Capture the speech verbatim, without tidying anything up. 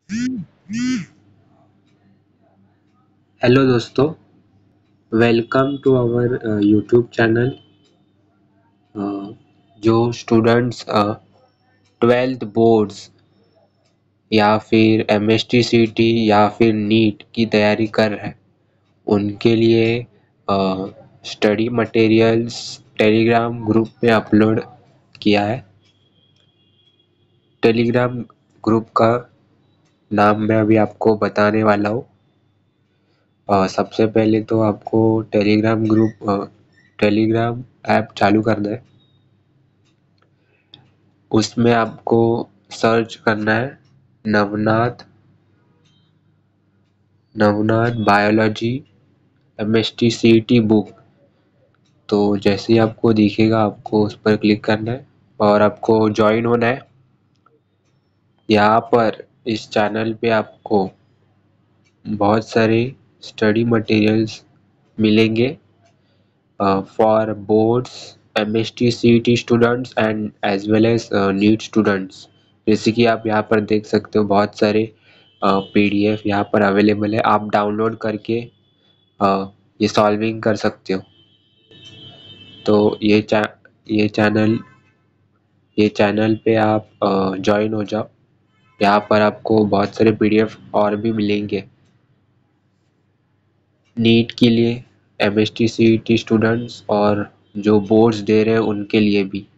Hello दोस्तों, welcome to our YouTube channel. जो students twelfth boards या फिर M S T C T या फिर नीट की तैयारी कर रहे हैं, उनके लिए स्टडी मटेरियल्स टेलीग्राम ग्रुप में अपलोड किया है। टेलीग्राम ग्रुप का नाम मैं अभी आपको बताने वाला हूँ। Uh, सबसे पहले तो आपको टेलीग्राम ग्रुप टेलीग्राम ऐप चालू करना है। उसमें आपको सर्च करना है Navnath Navnath biology M S T C T book. तो जैसे ही आपको दिखेगा, आपको उस पर क्लिक करना है और आपको ज्वाइन होना है। यहाँ पर इस चैनल पे आपको बहुत सारे स्टडी मटेरियल्स मिलेंगे for boards, M S T C T students and as well as NEET students. जैसे कि आप यहाँ पर देख सकते हो, बहुत सारे पी डी एफ यहाँ पर अवेलेबल है। आप डाउनलोड करके uh, ये सॉल्विंग कर सकते हो। तो ये चा ये चैनल ये चैनल पे आप ज्वाइन हो जाओ। यहाँ पर आपको बहुत सारे पी डी एफ और भी मिलेंगे नीट के लिए, M S T C T students और जो बोर्ड्स दे रहे हैं उनके लिए भी।